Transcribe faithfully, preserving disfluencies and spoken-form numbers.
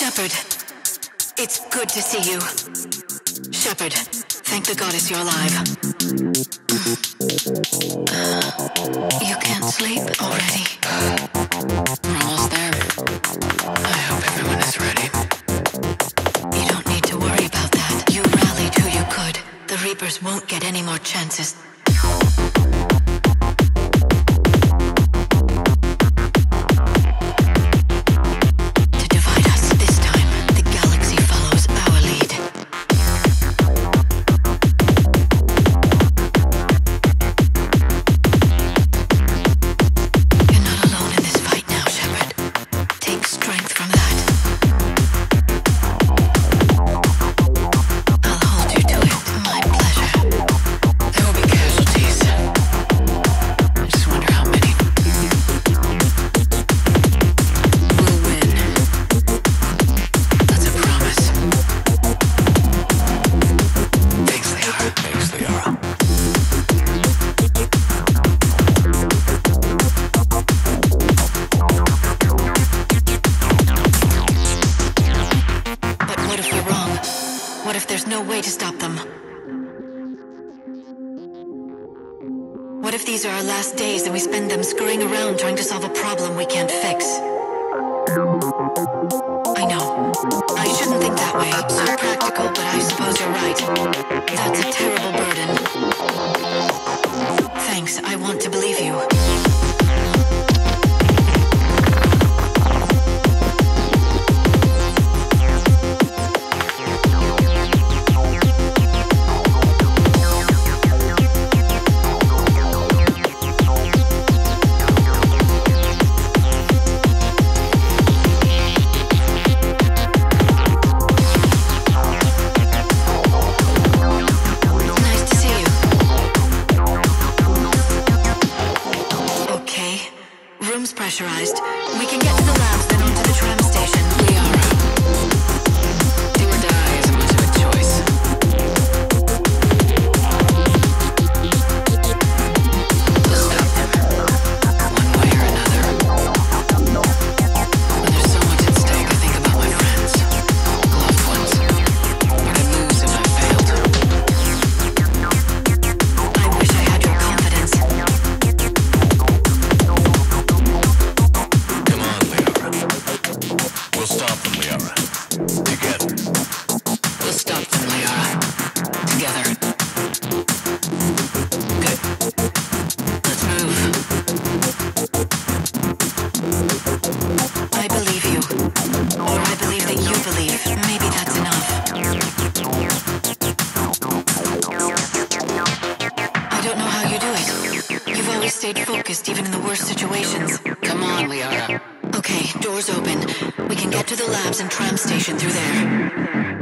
Shepard, it's good to see you. Shepard, thank the goddess you're alive. Uh, you can't sleep already? We're almost there. I hope everyone is ready. You don't need to worry about that. You rallied who you could. The Reapers won't get any more chances. What if these are our last days and we spend them scurrying around trying to solve a problem we can't fix? I know. I shouldn't think that way. So practical, but I suppose you're right. That's a terrible burden. Thanks, I want to believe you. Pressurized. We can get to the labs, then onto the tram station. Liara. Do or die isn't much of a choice. We'll stop them, one way or another. When there's so much at stake, I think about my friends, loved ones. What I lose if I failed. I wish I had your confidence. We'll stop them, Liara. Together. We'll stop them, Liara. Together. Good. Let's move. I believe you. Or I believe that you believe. Maybe that's enough. I don't know how you do it. You've always stayed focused, even in the worst situations. Come on, Liara. Okay, doors open. We can get to the labs and tram station through there.